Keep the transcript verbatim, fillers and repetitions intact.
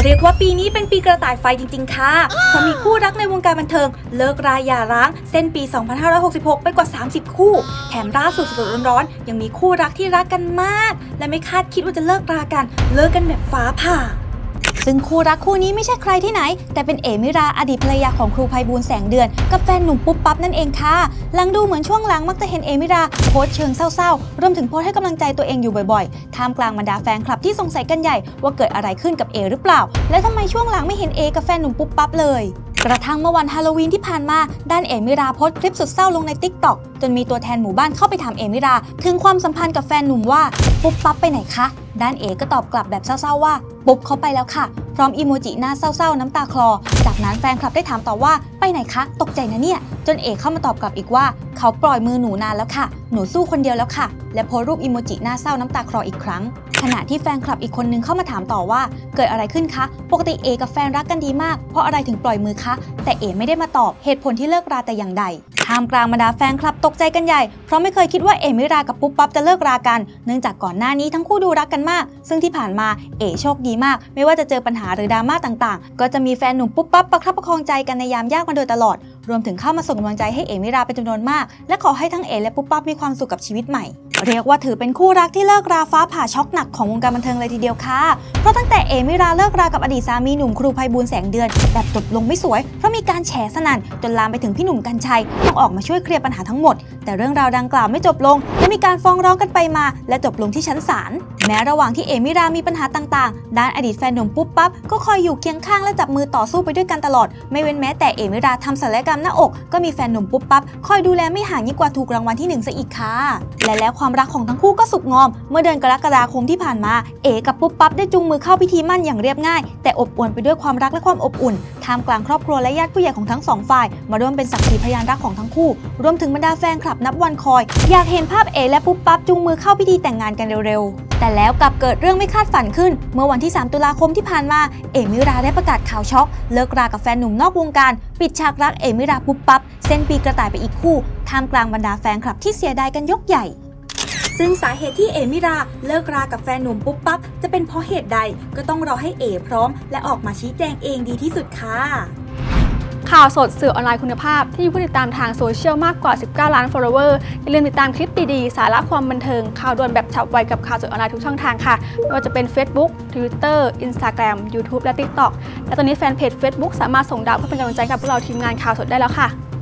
เรียกว่าปีนี้เป็นปีกระต่ายไฟจริงๆค่ะเพราะมีคู่รักในวงการบันเทิงเลิกราหย่าร้างเส้นปี สองพันห้าร้อยหกสิบหก ไปกว่า สามสิบ คู่แถมล่าสุดสดๆร้อนๆยังมีคู่รักที่รักกันมากและไม่คาดคิดว่าจะเลิกรากันเลิกกันแบบฟ้าผ่าซึ่งคู่รักคู่นี้ไม่ใช่ใครที่ไหนแต่เป็นเอมิราอดีตภรรยาของครูไพบูลย์แสงเดือนกับแฟนหนุ่มปุ๊บปั๊บนั่นเองค่ะหลังดูเหมือนช่วงหลังมักจะเห็นเอมิราโพสต์เชิงเศร้าๆรวมถึงโพสต์ให้กำลังใจตัวเองอยู่บ่อยๆท่ามกลางบรรดาแฟนคลับที่สงสัยกันใหญ่ว่าเกิดอะไรขึ้นกับเอหรือเปล่าและทำไมช่วงหลังไม่เห็นเอกับแฟนหนุ่มปุ๊บปั๊บเลยกระทั่งเมื่อวันฮาโลวีนที่ผ่านมาด้านเอมิราโพสต์คลิปสุดเศร้าลงใน ติ๊กต็อก จนมีตัวแทนหมู่บ้านเข้าไปถามเอมิราถึงความสัมพันธ์กับแฟนหนุ่มว่าปุ๊บปั๊บไปไหนคะด้านเอก็ตอบกลับแบบเศร้าๆว่าปุ๊บเขาไปแล้วค่ะพร้อมอีโมจิหน้าเศร้าๆน้ำตาคลอจากนั้นแฟนคลับได้ถามต่อว่าไปไหนคะตกใจนะเนี่ยจนเอเข้ามาตอบกลับอีกว่าเขาปล่อยมือหนูนานแล้วค่ะหนูสู้คนเดียวแล้วค่ะและโพสต์รูปอีโมจิหน้าเศร้าน้ำตาคลออีกครั้งขณะที่แฟนคลับอีกคนนึงเข้ามาถามต่อว่าเกิดอะไรขึ้นคะปกติเอกับแฟนรักกันดีมากเพราะอะไรถึงปล่อยมือคะแต่เอไม่ได้มาตอบเหตุผลที่เลิกราแต่อย่างใดท่ามกลางบรรดาแฟนคลับตกใจกันใหญ่เพราะไม่เคยคิดว่าเอมิรากับปุ๊บปั๊บจะเลิกรากันเนื่องจากก่อนหน้านี้ทั้งคู่ดูรักกันมากซึ่งที่ผ่านมาเอโชคดีมากไม่ว่าจะเจอปัญหาหรือดราม่าต่างๆก็จะมีแฟนหนุ่มปุ๊บปั๊บประคับประคองใจกันในยามยากมาโดยตลอดรวมถึงเข้ามาส่งกำลังใจให้เอมิราเป็นจำนวนมากและขอให้ทั้งเอและปุ๊บปั๊บมีความสุขกับชีวิตใหม่เรียกว่าถือเป็นคู่รักที่เลิกราฟ้าผ่าช็อกหนักของวงการบันเทิงเลยทีเดียวค่ะเพราะตั้งแต่เอมิราเลิกรากับอดีตสามีหนุ่มครูไพบูลย์แสงเดือนแบบจบลงไม่สวยเพราะมีการแฉสนั่นจนลามไปถึงพี่หนุ่มกรรชัยต้องออกมาช่วยเคลียร์ปัญหาทั้งหมดแต่เรื่องราวดังกล่าวไม่จบลงและมีการฟ้องร้องกันไปมาและจบลงที่ชั้นศาลแม้ระหว่างที่เอมิรามีปัญหาต่างๆด้านอดีตแฟนหนุ่มปุ๊บปั๊บก็คอยอยู่เคียงข้างและจับมือต่อสู้ไปด้วยกันตลอดไม่เว้นแม้แต่เอมิราทำศัลยกรรมหน้าอกก็มีแฟนหนุ่มปุ๊บปั๊บคอยดูแลไม่ห่างยิ่งกว่าถูกรางวัลที่หนึ่งซะอีกค่ะและแล้วความรักของทั้งคู่ก็สุกงอมเมื่อเดือนกรกฎาคมที่ผ่านมาเอกับปุ๊บปั๊บได้จูงมือเข้าพิธีมั่นอย่างเรียบง่ายแต่อบอวลไปด้วยความรักและความอบอุ่นท่ามกลางครอบครัวและญาติผู้ใหญ่ของทั้งสองฝ่ายมาร่วมเป็นสักขีพยานรักของทั้งคู่รวมถึงบรรดาแฟนคลับนับวันคอยอยากเห็นภาพเอและปุ๊บปั๊บจูงมือเข้าพิธีแต่งงานกันเร็วๆแต่แล้วกลับเกิดเรื่องไม่คาดฝันขึ้นเมื่อวันที่สามตุลาคมที่ผ่านมาเอมิราได้ประกาศข่าวช็อกเลิกรากับแฟนหนุ่มนอกวงการปิดฉากรักเอมิราปุ๊บปั๊บเส้นปีกระต่ายไปอีกคู่ท่ามกลางบรรดาแฟนคลับที่เสียดายกันยกใหญ่ซึ่งสาเหตุที่เอมิราเลิกรากับแฟนหนุ่มปุ๊บปั๊บจะเป็นเพราะเหตุใดก็ต้องรอให้เอพร้อมและออกมาชี้แจงเองดีที่สุดค่ะข่าวสดสื่อออนไลน์คุณภาพที่มีผู้ติดตามทางโซเชียลมากกว่าสิบเก้าล้าน follower อย่าลืมติดตามคลิปดีๆสาระความบันเทิงข่าวด่วนแบบฉับไวกับข่าวสดออนไลน์ทุกช่องทางค่ะไม่ว่าจะเป็น Facebook Twitter Instagram YouTube และ ติ๊กต็อก และตอนนี้แฟนเพจ Facebook สามารถส่งดาวเพื่อเป็นกำลังใจกับพวกเราทีมงานข่าวสดได้แล้วค่ะ